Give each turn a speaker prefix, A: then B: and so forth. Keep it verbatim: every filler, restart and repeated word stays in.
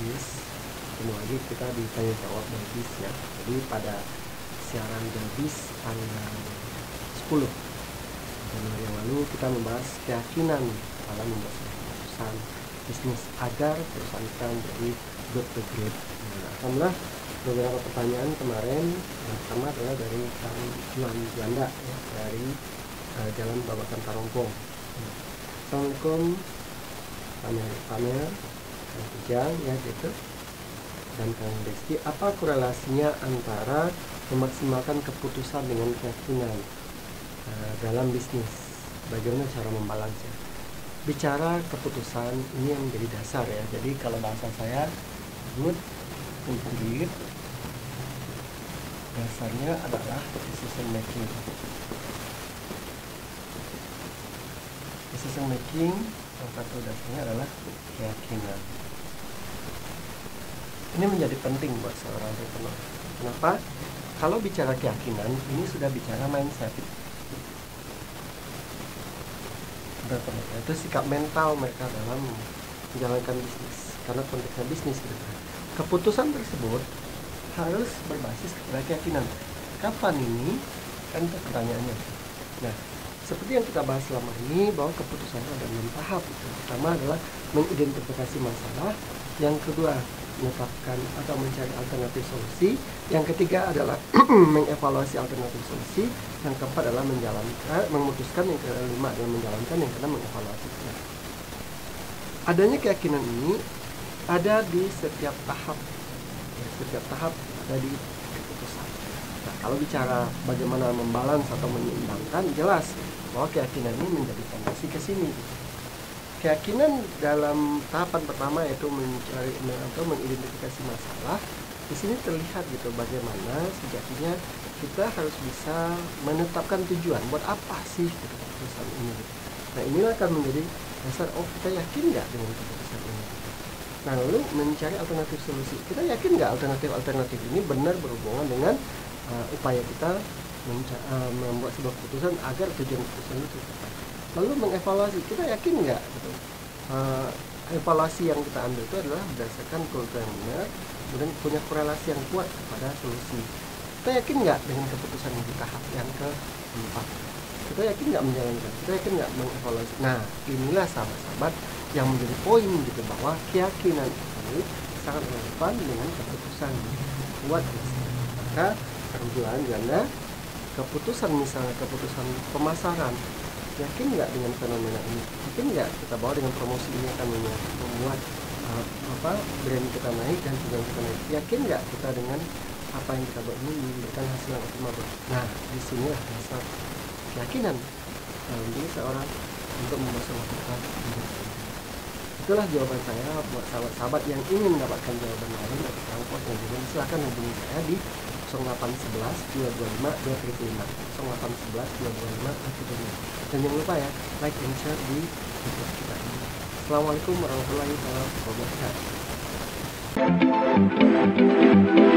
A: bis. Ketemu lagi kita di Tanya Jawab dari bis ya. Jadi pada siaran dari bis tanggal sepuluh Januari yang lalu kita membahas keyakinan dalam membuat sebuah keputusan bisnis agar perusahaan kita menjadi good to great. Nah, alhamdulillah beberapa pertanyaan kemarin. Yang pertama adalah dari Kang Juan Juanda ya, dari uh, Jalan Babakan Tarongpong. Nah, Assalamualaikum Pamer, Kang Pujang ya gitu, dan Kang Desti. Apa korelasinya antara memaksimalkan keputusan dengan keyakinan uh, dalam bisnis? Bagaimana cara membalansnya? Bicara keputusan ini yang menjadi dasar ya. Jadi kalau bahasa saya good to great, dasarnya adalah decision making. Decision making salah satu dasarnya adalah keyakinan. Ini menjadi penting buat seorang entrepreneur. Kenapa? Kalau bicara keyakinan, ini sudah bicara mindset. Itu sikap mental mereka dalam menjalankan bisnis. Karena konteksnya bisnis gitu. Keputusan tersebut harus berbasis kepada keyakinan. Kapan ini? Kan itu pertanyaannya. Nah, seperti yang kita bahas selama ini, bahwa keputusan ada enam tahap. Yang pertama adalah mengidentifikasi masalah. Yang kedua, menetapkan atau mencari alternatif solusi. Yang ketiga adalah mengevaluasi alternatif solusi. Yang keempat adalah menjalankan, memutuskan. Yang kelima adalah menjalankan. Yang keenam mengevaluasi. Adanya keyakinan ini ada di setiap tahap. Ya, setiap tahap ada di keputusan. Nah, kalau bicara bagaimana membalans atau menyeimbangkan, jelas bahwa keyakinan ini menjadi fondasi ke sini. Keyakinan dalam tahapan pertama yaitu mencari atau mengidentifikasi masalah. Di sini terlihat gitu bagaimana sejatinya kita harus bisa menetapkan tujuan. Buat apa sih gitu, keputusan ini? Gitu. Nah, inilah akan menjadi dasar, oh kita yakin nggak dengan keputusan ini? Nah, lalu mencari alternatif solusi. Kita yakin nggak alternatif-alternatif ini benar berhubungan dengan uh, upaya kita uh, membuat sebuah keputusan agar tujuan keputusan itu tercapai. Lalu mengevaluasi, kita yakin nggak gitu? Uh, evaluasi yang kita ambil itu adalah berdasarkan kultur yang benar, kemudian punya korelasi yang kuat kepada solusi. Kita yakin nggak dengan keputusan yang di tahap yang keempat? Kita yakin nggak menjalankan? Kita yakin nggak mengevaluasi? Nah, inilah sahabat-sahabat yang menjadi poin gitu, bahwa keyakinan ini sangat relevan dengan keputusan buat bisnis. Maka keunggulan janda keputusan, misalnya keputusan pemasaran, yakin nggak dengan fenomena ini? Yakin nggak kita bawa dengan promosi ini akan membuat uh, apa brand kita naik dan tujuan kita naik? Yakin nggak kita dengan apa yang kita buat ini memberikan hasil yang optimal? Nah, disinilah dasar keyakinan nah, jadi seorang untuk membuat sebuah keputusan. Itulah jawaban saya buat sahabat-sahabat yang ingin mendapatkan jawaban lain atau transport yang juga silahkan hubungi saya di nol delapan satu satu dua dua lima dua tiga lima nol delapan satu satu dua dua lima dua tiga lima. Dan jangan lupa ya, like and share di YouTube kita ini. Assalamualaikum warahmatullahi wabarakatuh.